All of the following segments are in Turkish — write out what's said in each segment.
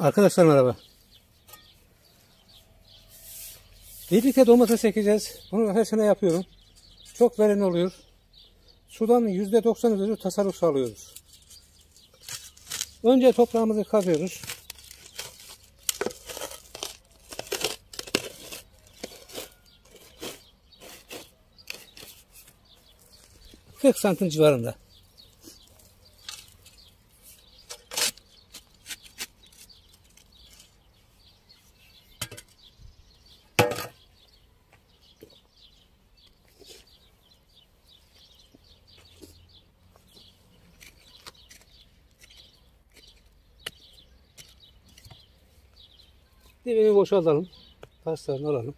Arkadaşlar merhaba. Birlikte domates ekeceğiz. Bunu her sene yapıyorum. Çok verimli oluyor. Sudan %90 üzeri tasarruf sağlıyoruz. Önce toprağımızı kazıyoruz. ...40 santim civarında. Dibini boşaltalım. Taşlarını alalım.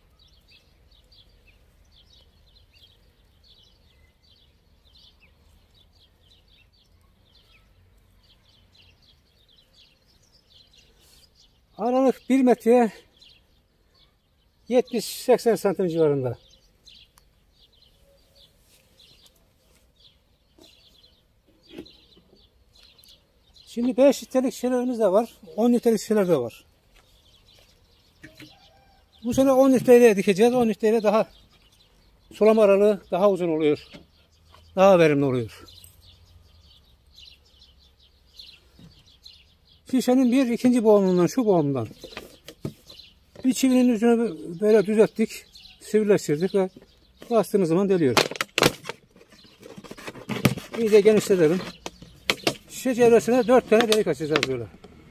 Aralık 1 metreye 70-80 santim civarında. Şimdi 5 litrelik şişelerimiz de var. 10 litrelik şişeler de var. Bu sene 10 litreyle dikeceğiz. 10 litreyle daha sulama aralığı daha uzun oluyor. Daha verimli oluyor. Şişenin bir ikinci boğumundan, şu boğumundan bir çivinin üzerine böyle düzelttik, sivrileştirdik ve bastığımız zaman deliyor. İyice genişletelim. Şişe çevresine 4 tane delik açacağız böyle.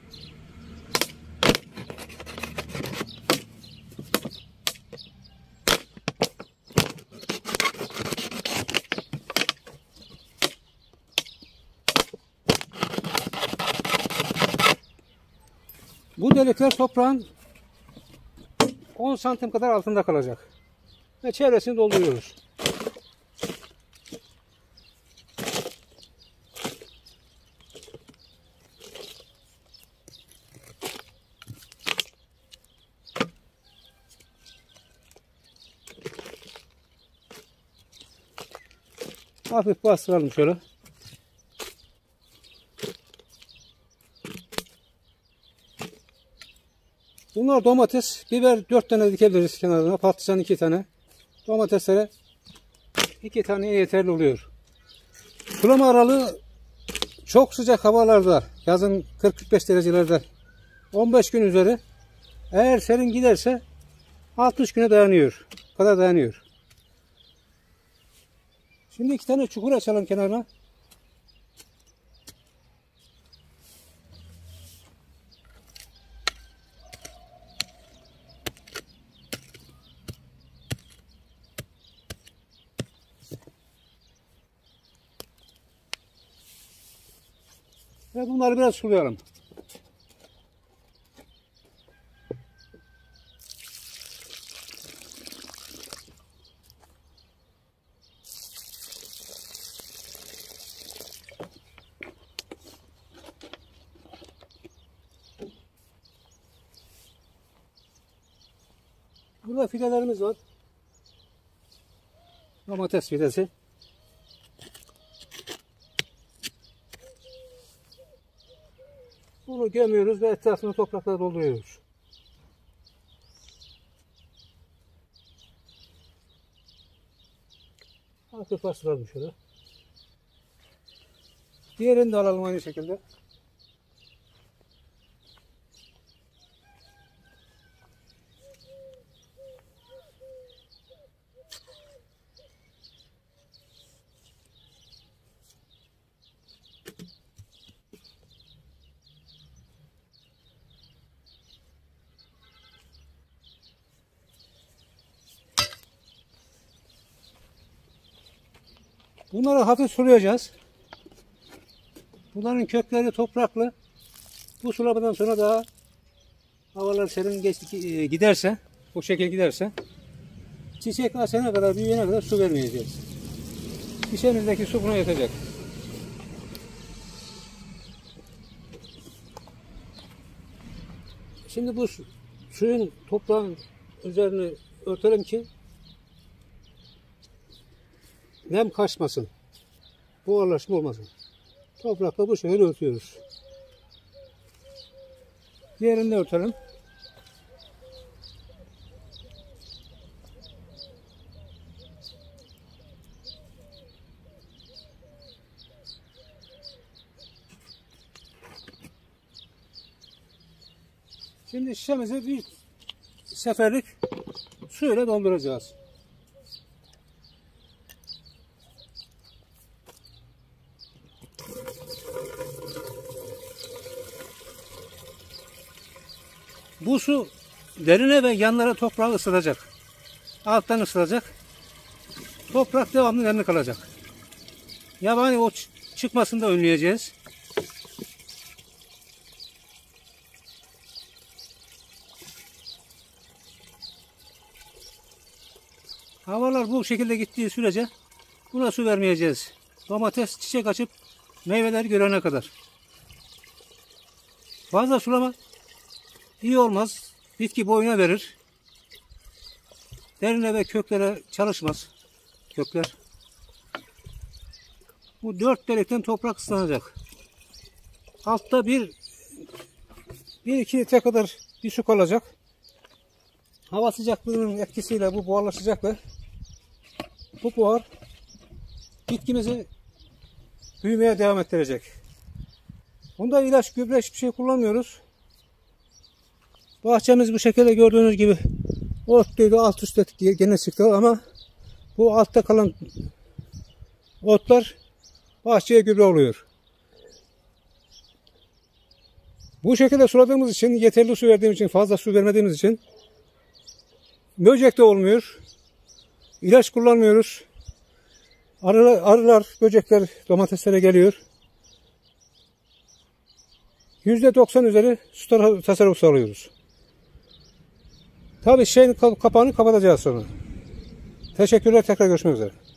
Bu delikler toprağın 10 santim kadar altında kalacak. Ve çevresini dolduruyoruz. Hafif bastıralım şöyle. Bunlar domates, biber 4 tane dikebiliriz kenarına, patlıcan 2 tane. Domateslere 2 tane yeterli oluyor. Sulama aralığı çok sıcak havalarda, yazın 40-45 derecelerde 15 gün üzeri. Eğer serin giderse 60 güne dayanıyor. Bu kadar dayanıyor. Şimdi 2 tane çukur açalım kenarına. Ve bunları biraz sulayalım. Burada fidelerimiz var. Domates fidesi. Bunu gömüyoruz ve etrafını toprakla dolduruyoruz. Hafif bastıralım şöyle. Diğerini de alalım aynı şekilde. Bunları hafif sulayacağız. Bunların kökleri topraklı. Bu sulamadan sonra daha havalar serin giderse, bu şekil giderse çiçek açana kadar, büyüyene kadar su vermeyeceğiz. Şişemizdeki su buna yetecek. Şimdi bu suyun toprağın üzerini örtelim ki nem kaçmasın. Buharlaşma olmasın. Toprakla bu şekilde örtüyoruz. Diğerini de örtelim. Şimdi şişemizi bir seferlik suyla dolduracağız. Bu su derine ve yanlara toprağı ısıtacak. Alttan ısıtacak. Toprak devamlı nemli kalacak. Yabani ot çıkmasını da önleyeceğiz. Havalar bu şekilde gittiği sürece buna su vermeyeceğiz. Domates çiçek açıp meyveler görene kadar. Fazla sulama iyi olmaz. Bitki boyuna verir. Derine ve köklere çalışmaz. Kökler. Bu 4 delikten toprak ıslanacak. Altta 1-2 litre kadar bir su kalacak. Hava sıcaklığının etkisiyle bu buharlaşacak ve bu buhar bitkimizi büyümeye devam ettirecek. Bunda ilaç, gübre hiçbir şey kullanmıyoruz. Bahçemiz bu şekilde gördüğünüz gibi otluydu, alt üst ettik, gene çıktı ama bu altta kalan otlar bahçeye gübre oluyor. Bu şekilde suladığımız için, yeterli su verdiğimiz için, fazla su vermediğimiz için böcek de olmuyor. İlaç kullanmıyoruz. Arılar, böcekler domateslere geliyor. %90 üzeri su tasarrufu sağlıyoruz. Tabii şeyin kapağını kapatacağız sonra. Teşekkürler, tekrar görüşmek üzere.